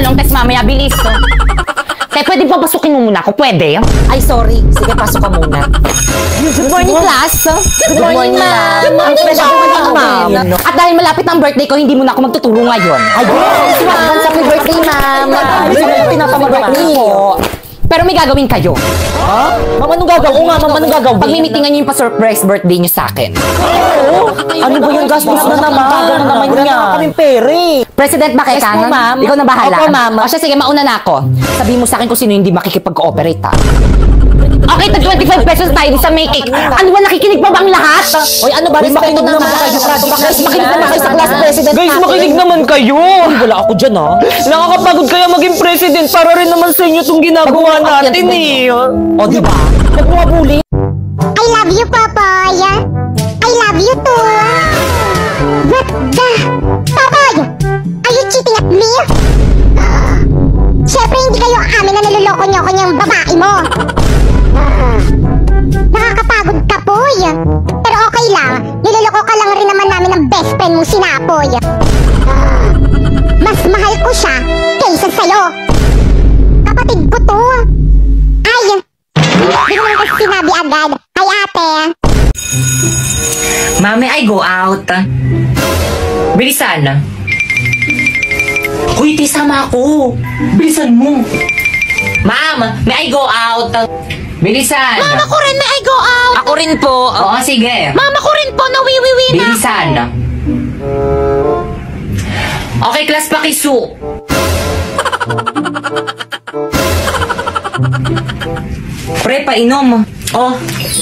ng test mamaya, bilis. Kaya pwede ba pasukin mo muna ako? Pwede? Ay, sorry. Sige, pasok ka muna. Good morning, class. Good morning, ma'am. Good morning, ma'am. At dahil malapit ang birthday ko, hindi muna ako magtuturo ngayon. Ayun, advance happy birthday, ma'am. Pinapamag-birthday po. Pero may gagawin kayo. Ha? Ma'am, anong gagawin? Oo nga, ma'am, anong gagawin? Pagmimitingan niyo yung pa-surprise birthday niyo sa akin. Ano ba yung gastos na naman? Ano naman niya? Wala na kaming pere. President, bakit ka? ma'am. Ikaw na bahala. Opo, ma'am. O siya, sige, mauna na ako. Sabihin mo sa akin kung sino hindi makikipag-cooperate, ha? Okay, tag 25 pesos tayo sa may cake. Ano ba, nakikinig pa bang lahat? Oy, ano ba? Respeto naman kayo. Makinig naman kayo sa class president. Guys, makinig naman kayo! Wala ako dyan, ha? Nakakapagod kaya maging president para rin naman sa inyo itong ginagawa natin eh. O, diba? Huwag mo mabuli. I love you, Papoy. I love you too. What the? Papoy! Are you cheating at me? Siyempre hindi kayo amin na niloloko niyo ako niyang babae mo. Nakakapagod ka, Poy. Pero okay lang. Niloloko ka lang rin naman namin ng best friend mo, si Napoy. Mas mahal ko siya kaysa sa'yo. Kapatid ko to. Ay, hindi ko naman kasi sinabi agad. Ay, ate. Mami, I go out. Bilisan. Uy, sama ako. Bilisan mo. Ma'am, may I go out? Bilisan. Mama ko rin, may I go out. Ako rin po. Oo, sige. Mama ko rin po, nawiwiwi na. Bilisan. Okay, class, pakisu. Pre, painom. Oh.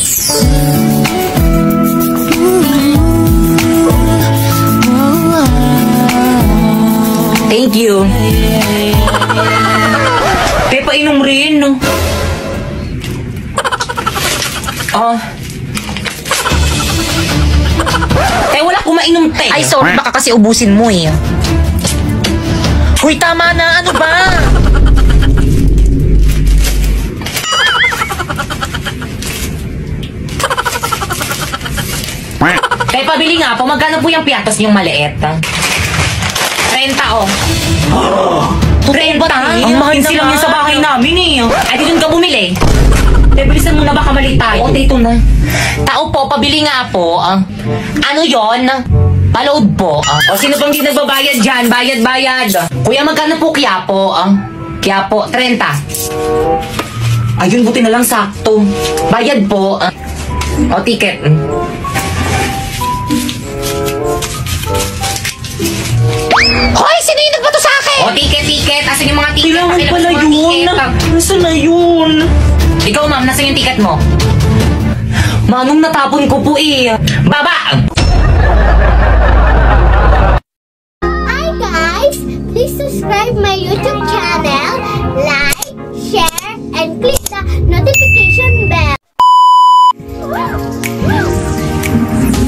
Thank you. Pre, painom rin. Oh. Wala akong mainom, te. Ay, sorry. Baka kasi ubusin mo, eh. Huy, tama na. Ano ba? Kaya pabili nga po, magkano po yung piatos niyong maliit? 30, oh. 30? Ang mahal Pinsi lang naman. yun sa bahay namin eh. Ay, di dun ka bumili. Bilisan mo na, baka mali tayo. O, dito na. Tao po, pabili nga po. Ano yon? Paload po. O, sino pang di nagbabayad dyan? Bayad. Kuya, magkano po Quiapo? Quiapo, 30. Ayun, buti na lang sakto. Bayad po. O, ticket. Hoy, sino yung nagbato sa akin? O, ticket. Asan yung mga ticket? Kailangan Pakilabas pala yung mga yun. ticket. Nasaan na yun? Ikaw, ma'am, nasan yung ticket mo? Manong natapon ko po eh. Baba! Hi guys! Please subscribe my YouTube channel, like, share, and click the notification bell.